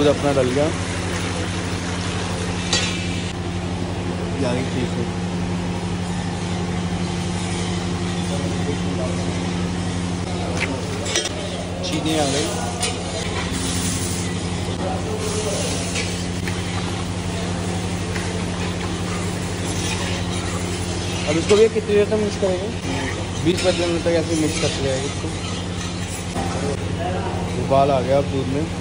अपना डल गया। ठीक है, चीनी आ गई। अब इसको भी कितनी देर तक मिक्स करेंगे? 20-25 मिनट तक ऐसे मिक्स करते जाएंगे इसको। उबाल आ गया अब दूध में।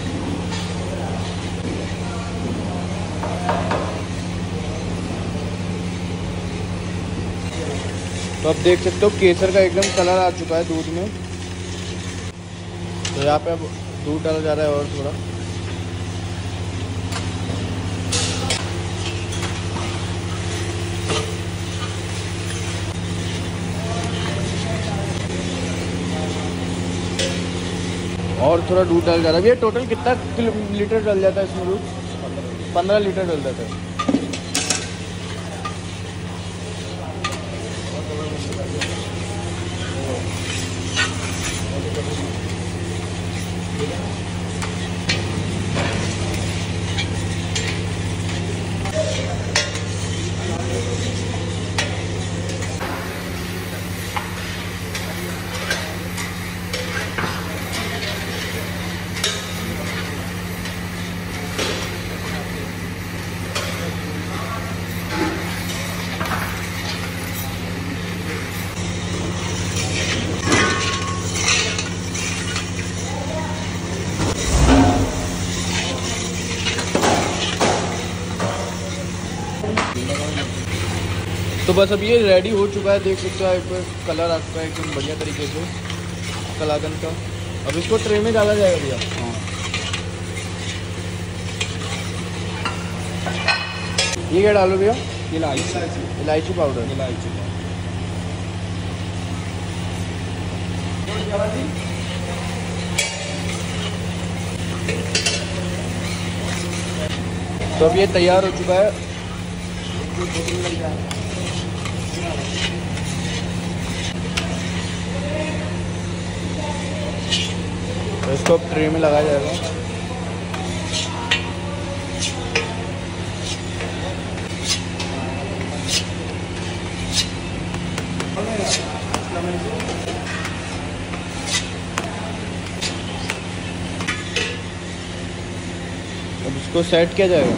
तो अब देख सकते हो केसर का एकदम कलर आ चुका है दूध में। तो यहाँ पे अब दूध डाला जा रहा है और थोड़ा। और थोड़ा दूध डाल जा रहा है। ये टोटल कितना लीटर डल जाता है इसमें दूध? 15 लीटर डल जाता है। तो बस अब ये रेडी हो चुका है, देख सकते हो आप पर कलर आ चुका है एकदम बढ़िया तरीके से कलाकंद का। अब इसको ट्रे में डाला जाएगा भैया। हाँ, ये क्या डालो भैया? इलायची पाउडर। तो अब ये तैयार हो चुका है। तो इसको अब ट्रे में लगाया जाएगा। अब इसको सेट किया जाएगा।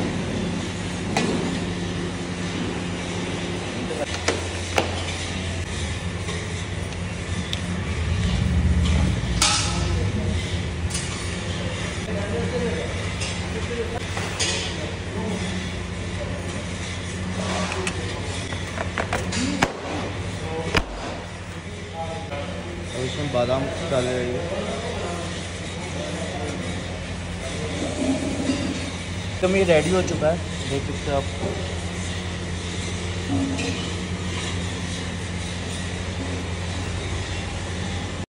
और इसमें बादाम डाले जाएंगे। तो ये रेडी हो चुका है, देख सकते हो आप।